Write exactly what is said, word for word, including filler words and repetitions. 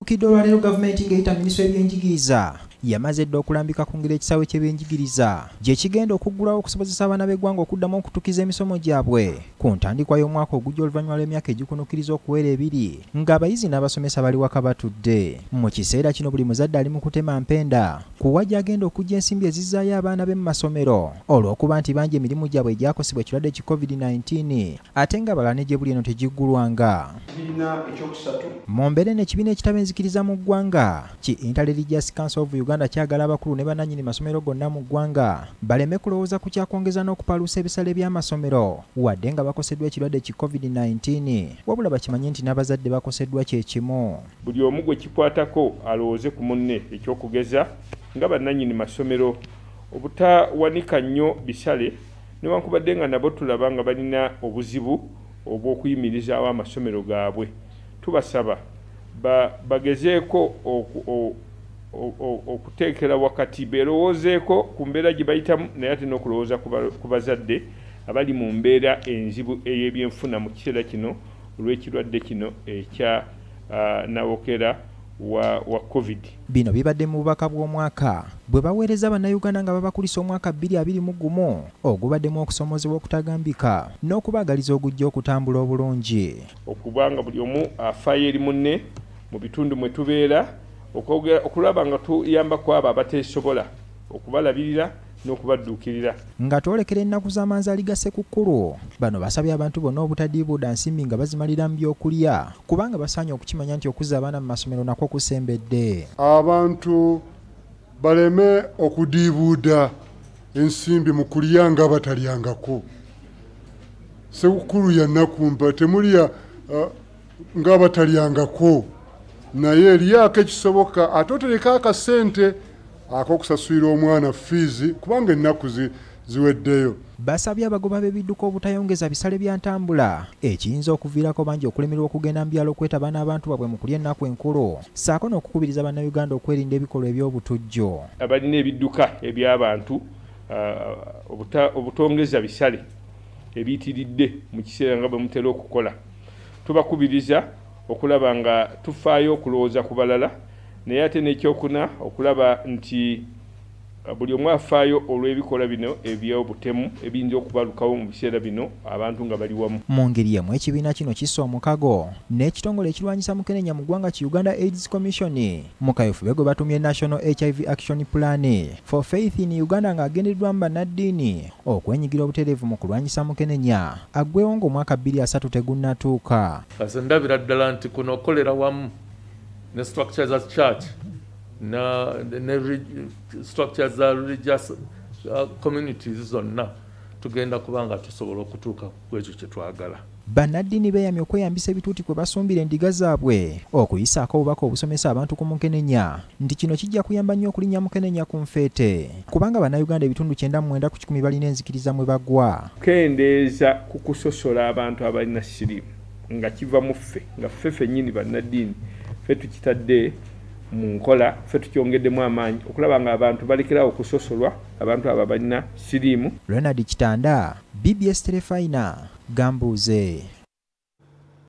Kiddo olwaleero gavumenti ng'eyita minisitule y'ebyenjigiriza yamaze dda okulambika ku ngeri ekisaawe ky'ebyenjigiriza gye kigenda okuggulawo okusobozesa abaana b'eggwanga okuddamu okutukiza emisomo gyabwe ku ntandikwa y'omwaka ogujja oluvannyuma lw'emyaka egikunukkiriza okuwera ebiri ng'abayizi n'abasomesa bali waka batudde. Mu kiseera kino buli muzadde ali mu kutema mpenda kuwa gy'agenda okujja ensimbi ezizzaayo abaana be mu masomero olw'okuba nti bangi emirimu gyabwe egyakosebwa ekirwadde ki covid nineteen ate ng'abalala ne gye buli eno tegiggulwanga. Mu mbeera eno ekibiina ekitaba enzikiriza mu ggwanga ki Interreligious Council of Uganda kyagala abakulu ne bannannyini masomero gonna mu ggwanga baleme kulowooza ku kyakwongeza n'okupaluusa ebisale by'amasomero wadde nga bakoseddwa ekirwadde ki covid nineteen wabula bakimanye nti n'abazadde bakoseddwa kye kimu. Buli omu gwe kikwatako alowooze ku munne ekyokugeza nga bannannyini masomero obutawanika nnyo bisale newankubadde nga nabo tulaba nga balina obuzibu obw'okuyimirizaawo amasomero gaabwe. Tubasaba bagezeeko okuteekera wakati beerowoozeeko ku mbeera gye bayitamu naye ate n'okulowooza ku bazadde abali mu mbeera enzibu ey'ebyenfuna mu kiseera kino olw'ekirwadde kino ekya nawokera wa, wa covid. Bino bibadde mu bubaka bw'omwaka bwe baweereza bannayuganda nga babakulisa omwaka bbiri abiri mu gumu ogubaddemu okusomozebwa okutagambika n'okubaagaliza ogujja okutambula obulungi. Okuba nga buli omu afaayo eri munne mu bitundu mwe tubeera okulaba nga tuyambako abo abateesobola okubalabirira n'okubadduukirira. Nga twolekera ennaku z'amanzaali ga Ssekukkulu bano basabye abantu bonna obutadiibuuda nsimbi nga bazimalira mu byokulya kubanga basaanye okukimanya nti okuzza abaana mu masomero nakwo kusembedde. Abantu baleme okudiibuuda ensimbi mu kulya nga batalyangako. Ssekukkulu yannakumpa temulya uh, nga batalyangako naye eryako ekisoboka ate otereka akasente ak'okusasulira omwana fiizi kubanga ennaku ziweddeyo. Basabye abagoba b'ebidduka obutayongeza bisale bya ntambula ekiyinza okuviirako bangi okulemerwa okugenda mu byalo okwetaba n'abantu baabwe mu kulya ennaku enkulu ssaako n'okukubiriza bannayuganda okwerinda ebikolwa eby'obutujju. Abalina ebidduka eby'abantu obutongeza bisale ebiyitiridde mu kiseera nga bwe mutera okukola tubakubiriza okulaba nga tufaayo okulowooza ku balala naye ate n'ekyokuna okulaba nti buli omu afaayo olw'ebikolwa bino eby'obutemu ebiyinza okubalukawo mu biseera bino abantu nga bali wamu. Mu ngeri emu ekibiina kino kissa omukago n'ekitongole ekirwanyisa mukenenya mu ggwanga ki Uganda AIDS Commission mu kaweefube gwe batumye National H I V Action Plan for Faith in Uganda ng'agendeddwamu bannaddiini okwenyigira obutereevu mu kulwanyisa mukenenya aggwewo ng'omwaka bbiri asatu tegunnatuuka. Kase ndabira ddala nti kuno okolera wamu ne structures as church na ne structures za religious uh, communities zonna tugenda kubanga tusobola okutuuka ku ekyo kye twagala. Bannaddiini beeyamye okweyambisa ebituuti kwe basumbira endiga zaabwe okuyisaako obubaka obusomesa abantu ku mukenenya nti kino kijja kuyamba nnyo okulinnya mukenenya ku nfeete kubanga bannayuganda ebitundu kyenda mu mwenda ku kikumi balina enzikiriza mwe bagwa. Kendeeza ku kusosola abantu abalina siriimu nga kiva mu ffe nga ffe ffennyini bannaddiini ffe tukitadde mu nkola ffe tukyongeddemu amaanyi okulaba nga abantu balekerawo okusosolwa abantu abo balina siriimu. Leonard Kitanda, B B S Telefina, Gambuuze.